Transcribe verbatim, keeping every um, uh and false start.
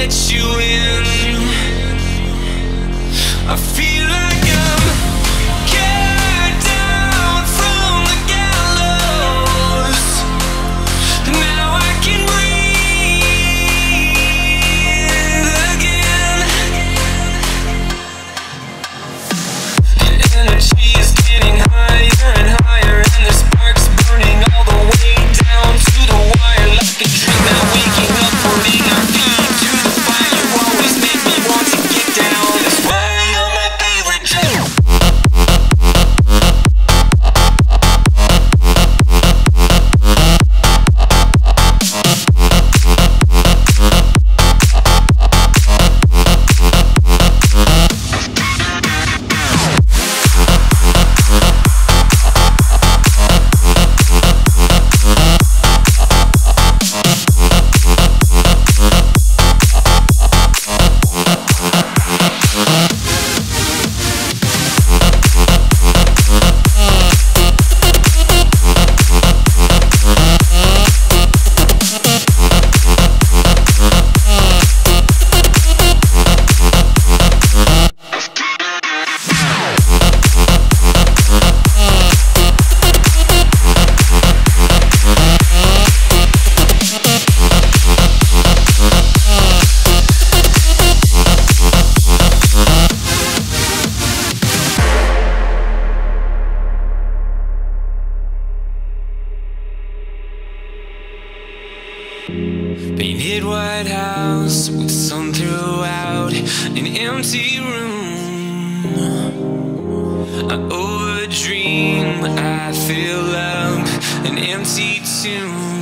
let you in. I feel like I'm carried down from the gallows. Now I can breathe again. The energy is getting higher and higher, and the sparks burning all the way down to the wire. Like a dream now waking up, putting our feet to the fire. You always make me want to get down. That's why you're my favorite drink. Painted white house with sun throughout, an empty room. I overdream, I fill up an empty tomb.